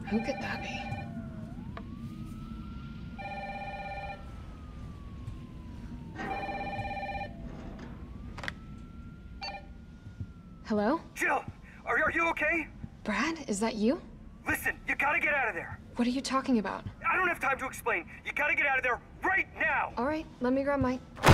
Who could that be? Hello? Jill! Are you okay? Brad, is that you? Listen, you gotta get out of there! What are you talking about? I don't have time to explain. You gotta get out of there right now! All right, let me grab my...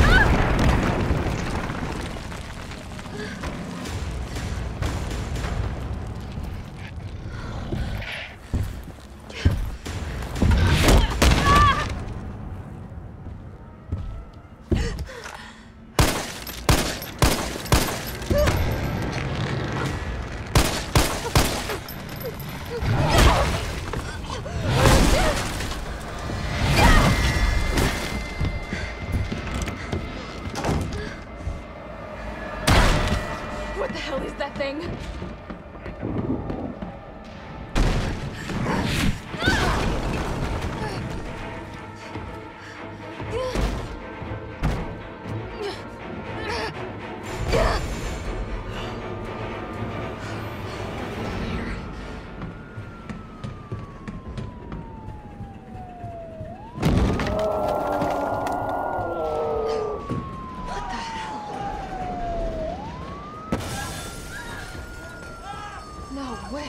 What the hell is that thing? No way.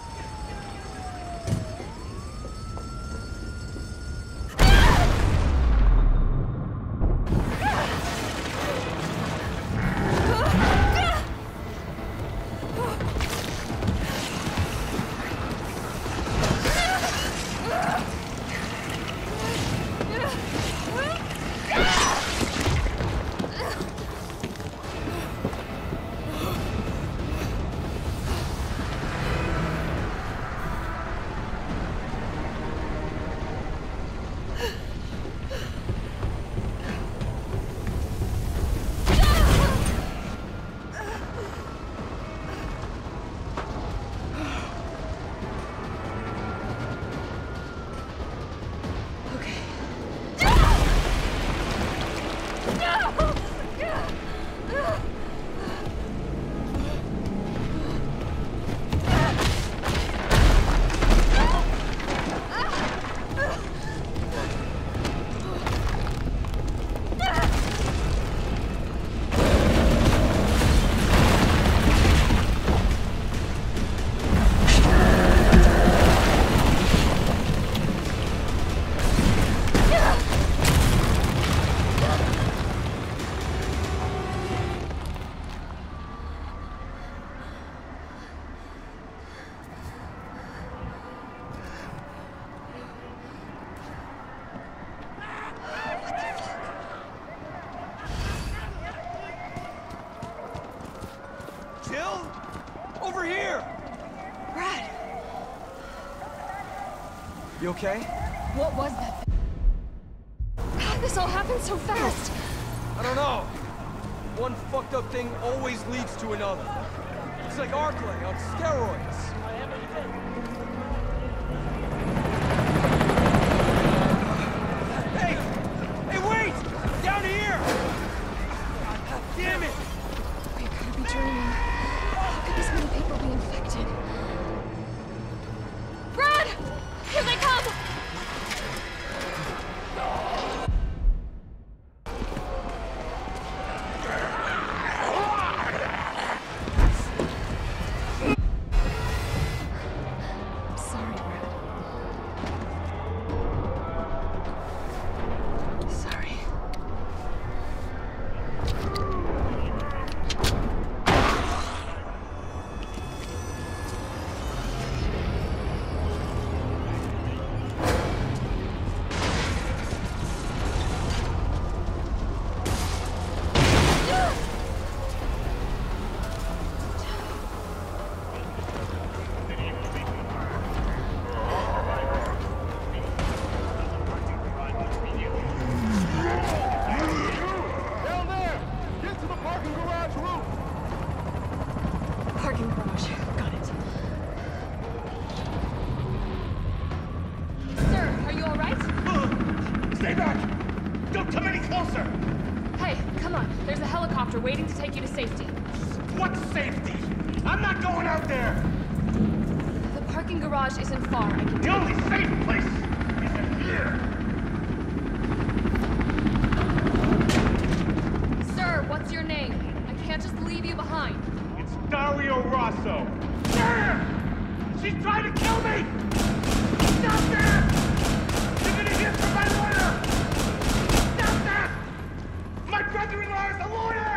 Jill? Over here! Brad! You okay? What was that thing? God, this all happened so fast! I don't know. One fucked up thing always leads to another. It's like Arklay on steroids. Hey! Hey, wait! Down here! Damn it! We could be dreaming. How could this many people be infected? Brad! Here they come! I'm sorry, Brad. Sorry. Down there! Get to the parking garage roof! Parking garage. Got it. Sir, are you all right? Stay back! Don't come any closer! Hey, come on. There's a helicopter waiting to take you to safety. What safety? I'm not going out there! The parking garage isn't far. I can The only safe place is in here! Sir, what's your name? I can't just leave you behind. It's Dario Rosso. There! She's trying to kill me! Stop that! You're gonna hear from my lawyer! Stop that! My brother-in-law is a lawyer!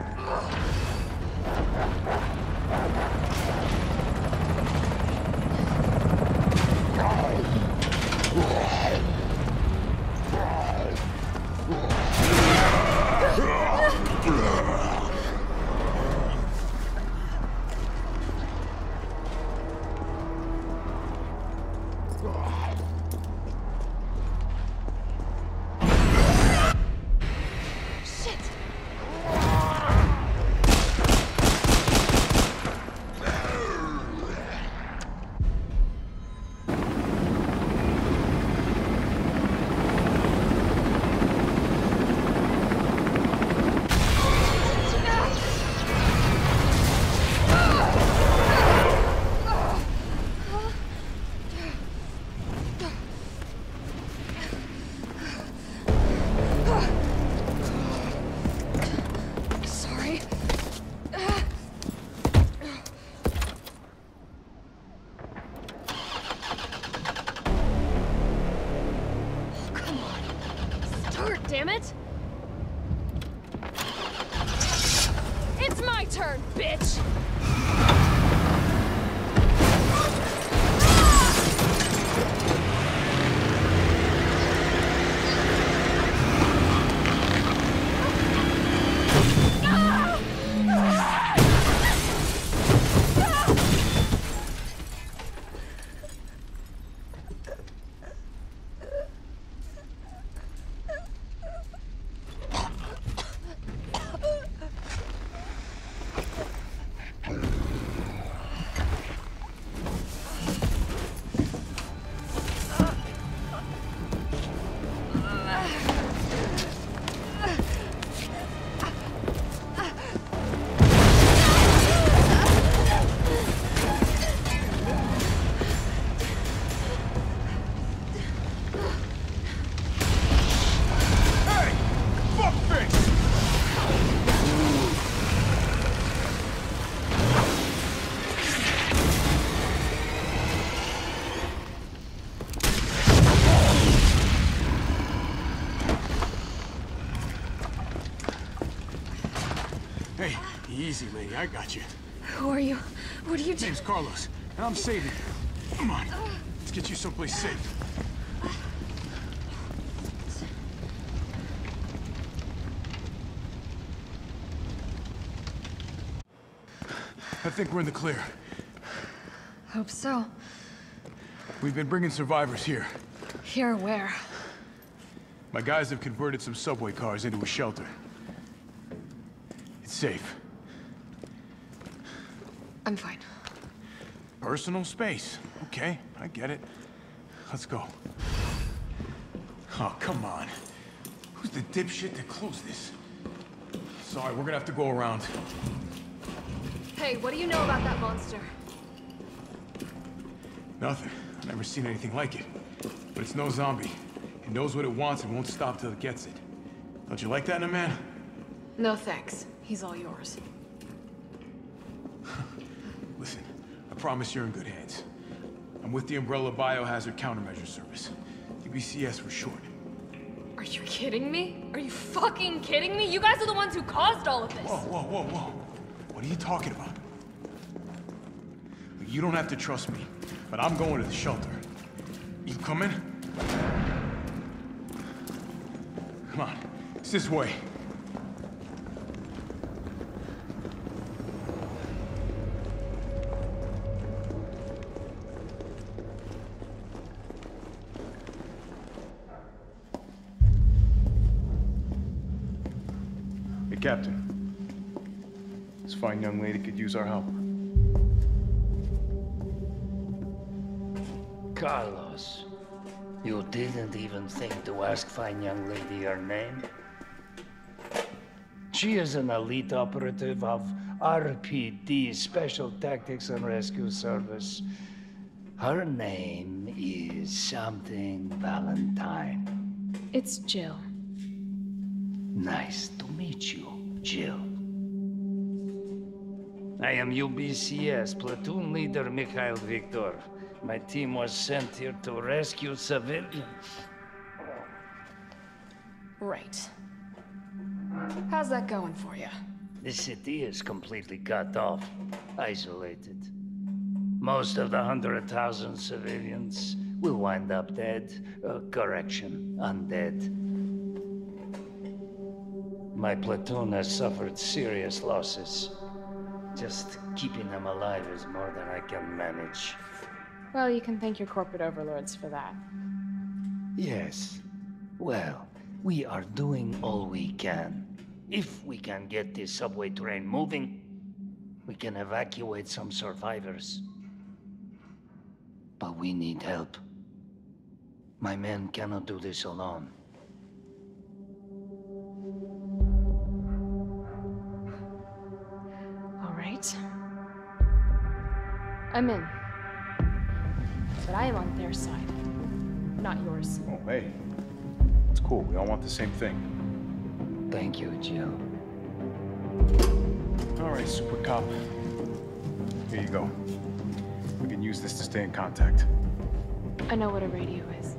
Damn it! It's my turn, bitch! Hey, easy, lady. I got you. Who are you? What are you doing? Name's Carlos, and I'm saving you. Come on. Let's get you someplace safe. I think we're in the clear. Hope so. We've been bringing survivors here. Here where? My guys have converted some subway cars into a shelter. It's safe. I'm fine. Personal space. Okay, I get it. Let's go. Oh, come on. Who's the dipshit that closed this? Sorry, we're gonna have to go around. Hey, what do you know about that monster? Nothing. I've never seen anything like it. But it's no zombie. It knows what it wants and won't stop till it gets it. Don't you like that in a man? No thanks. He's all yours. Listen, I promise you're in good hands. I'm with the Umbrella Biohazard Countermeasure Service. UBCS for short. Are you kidding me? Are you fucking kidding me? You guys are the ones who caused all of this! Whoa, whoa, whoa, whoa. What are you talking about? Look, you don't have to trust me, but I'm going to the shelter. You coming? Come on, it's this way. Hey, Captain. This fine young lady could use our help. Carlos, you didn't even think to ask fine young lady her name? She is an elite operative of RPD, Special Tactics and Rescue Service. Her name is something Valentine. It's Jill. Nice to meet you, Jill. I am UBCS platoon leader Mikhail Viktor. My team was sent here to rescue civilians. Right. How's that going for you? The city is completely cut off, isolated. Most of the 100,000 civilians will wind up dead. Correction, undead. My platoon has suffered serious losses. Just keeping them alive is more than I can manage. Well, you can thank your corporate overlords for that. Yes. Well, we are doing all we can. If we can get this subway train moving, we can evacuate some survivors. But we need help. My men cannot do this alone. All right. I'm in. But I am on their side, not yours. Oh, hey. It's cool. We all want the same thing. Thank you, Jill. All right, Super Cop. Here you go. We can use this to stay in contact. I know what a radio is.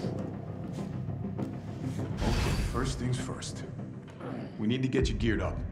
Okay, first things first. We need to get you geared up.